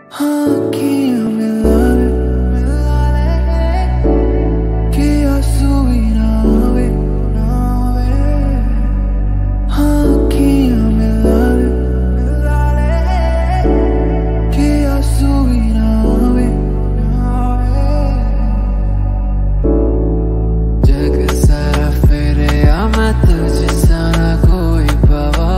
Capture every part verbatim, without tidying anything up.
Aquí a mi lado, que a subir nave, nave. Aquí a mi lado, que a subir nave, nave. जग सारा फेरे आ मैं तुझसे ना कोई पावा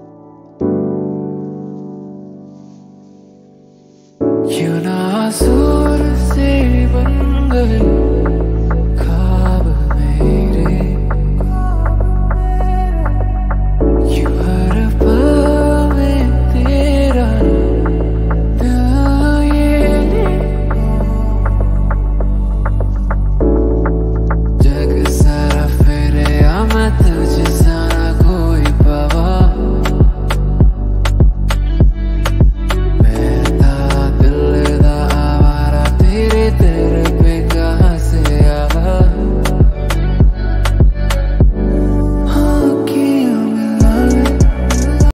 क्यों ना आंसू